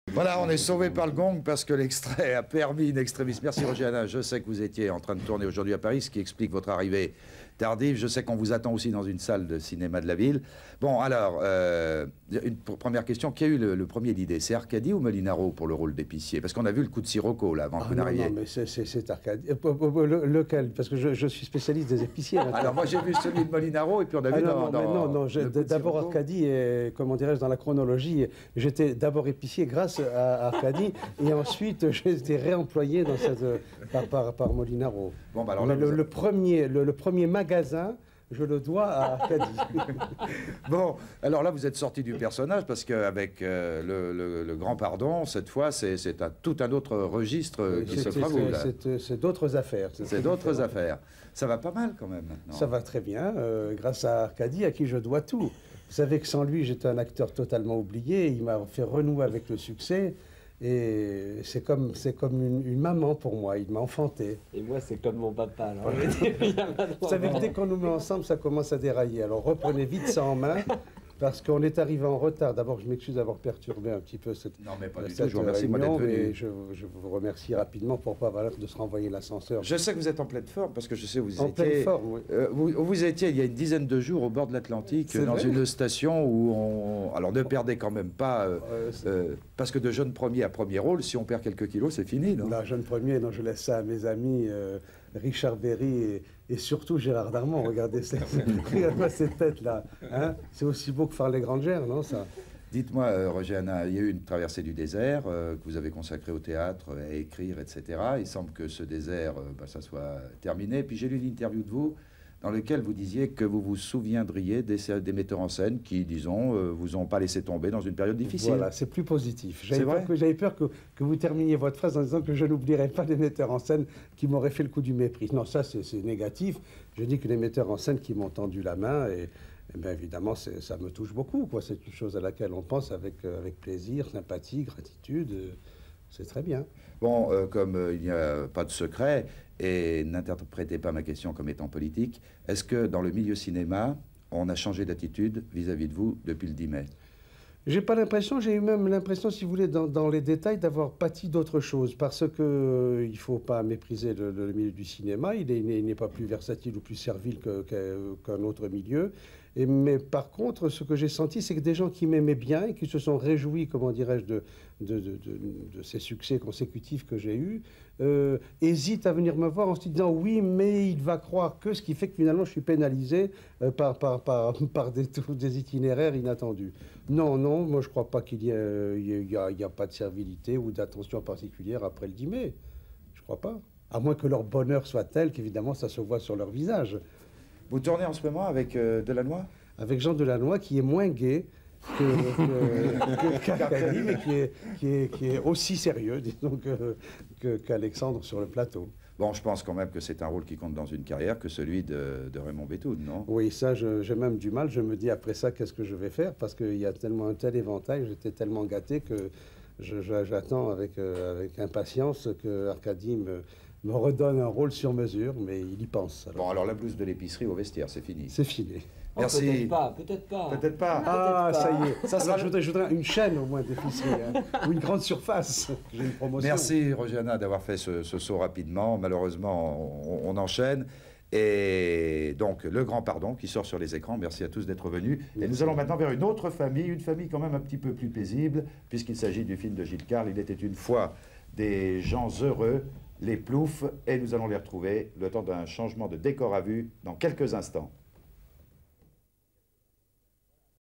Voilà, on est sauvé par le gong parce que l'extrait a permis une extrémiste. Merci Roger Hanin. Je sais que vous étiez en train de tourner aujourd'hui à Paris, ce qui explique votre arrivée tardive. Je sais qu'on vous attend aussi dans une salle de cinéma de la ville. Bon, alors, une première question. Qui a eu le premier l'idée? C'est Arcadi ou Molinaro pour le rôle d'épicier? Parce qu'on a vu le coup de Sirocco, là, avant que vous n'arriviez. Non, mais c'est Arcadi. Lequel? Parce que je suis spécialiste des épiciers. Alors, moi, j'ai vu celui de Molinaro, et puis on a vu non, d'abord Arcadi, et, comment dirais-je, dans la chronologie, j'étais d'abord épicier grâce à Arcadi, et ensuite, j'ai été réemployé dans par Molinaro. Bon, bah alors là, le premier magasin, je le dois à Arcadi. Bon, alors là, vous êtes sorti du personnage, parce qu'avec le Grand Pardon, cette fois, c'est tout un autre registre qui s'offre à vous. C'est d'autres affaires. C'est d'autres affaires. Ça va pas mal, quand même, maintenant. Ça va très bien, grâce à Arcadi, à qui je dois tout. Vous savez que sans lui, j'étais un acteur totalement oublié. Il m'a fait renouer avec le succès. Et c'est comme une maman pour moi, il m'a enfanté. Et moi, c'est comme mon papa. Alors, vous savez que dès qu'on nous met ensemble, ça commence à dérailler. Alors reprenez vite ça en main, parce qu'on est arrivé en retard. D'abord, je m'excuse d'avoir perturbé un petit peu cette Non, mais pas du tout, je vous remercie réunion, d'être venu. je vous remercie rapidement pour pas avoir de se renvoyer l'ascenseur. Je sais que vous êtes en pleine forme, parce que je sais où vous en étiez. pleine forme, oui. Vous étiez il y a une dizaine de jours au bord de l'Atlantique, dans une station où on... Alors ne perdez quand même pas, parce que de jeune premier à premier rôle, si on perd quelques kilos, c'est fini, non? Non, jeune premier, non, je laisse ça à mes amis Richard Berry et surtout Gérard Darmon. Regardez regardez cette tête-là. Hein, c'est aussi beau que Farley Granger, non, ça? Dites-moi, Roger Hanin, il y a eu une traversée du désert que vous avez consacrée au théâtre, à écrire, etc. Il semble que ce désert, ça soit terminé. Puis j'ai lu une interview de vous dans laquelle vous disiez que vous vous souviendriez des metteurs en scène qui, disons, vous ont pas laissé tomber dans une période difficile. Voilà, c'est plus positif. J'avais peur que vous terminiez votre phrase en disant que je n'oublierai pas les metteurs en scène qui m'auraient fait le coup du mépris. Non, ça c'est négatif. Je dis que les metteurs en scène qui m'ont tendu la main, et bien évidemment, ça me touche beaucoup, quoi. C'est une chose à laquelle on pense avec plaisir, sympathie, gratitude. C'est très bien. Bon, comme il n'y a pas de secret, et n'interprétez pas ma question comme étant politique, est-ce que dans le milieu cinéma, on a changé d'attitude vis-à-vis de vous depuis le 10 mai? J'ai pas l'impression, j'ai eu même l'impression, si vous voulez, dans les détails, d'avoir pâti d'autre chose, parce que il faut pas mépriser le milieu du cinéma, il n'est pas plus versatile ou plus servile qu'un autre milieu. Mais par contre, ce que j'ai senti, c'est que des gens qui m'aimaient bien et qui se sont réjouis, comment dirais-je, de ces succès consécutifs que j'ai eus, hésitent à venir me voir en se disant oui, mais il va croire que, ce qui fait que finalement je suis pénalisé par des itinéraires inattendus. Non, moi je ne crois pas qu'il y a pas de servilité ou d'attention particulière après le 10 mai. Je ne crois pas. À moins que leur bonheur soit tel qu'évidemment ça se voit sur leur visage. Vous tournez en ce moment avec Delannoy? Avec Jean Delannoy, qui est moins gai qu'Arcadi, mais qui est aussi sérieux, disons, qu'Alexandre sur le plateau. Bon, je pense quand même que c'est un rôle qui compte dans une carrière que celui de Raymond Bethune, non? Oui, ça, j'ai même du mal. Je me dis, après ça, qu'est-ce que je vais faire? Parce qu'il y a tellement un tel éventail, j'étais tellement gâté que j'attends avec impatience que Arcadi me redonne un rôle sur mesure, mais il y pense. Alors. Bon, alors la blouse de l'épicerie au vestiaire, c'est fini. C'est fini. Oh, Merci. Peut-être pas, peut-être pas. Peut-être pas. Ah, ça y est. Ça alors, je voudrais une chaîne au moins d'épicerie, hein, ou une grande surface. J'ai une promotion. Merci, Roger Hanin, d'avoir fait ce saut rapidement. Malheureusement, on enchaîne. Et donc, Le Grand Pardon qui sort sur les écrans. Merci à tous d'être venus. Merci. Et nous allons maintenant vers une autre famille, une famille quand même un petit peu plus paisible, puisqu'il s'agit du film de Gilles Carle. Il était une fois des gens heureux, les Ploufs, et nous allons les retrouver le temps d'un changement de décor à vue dans quelques instants.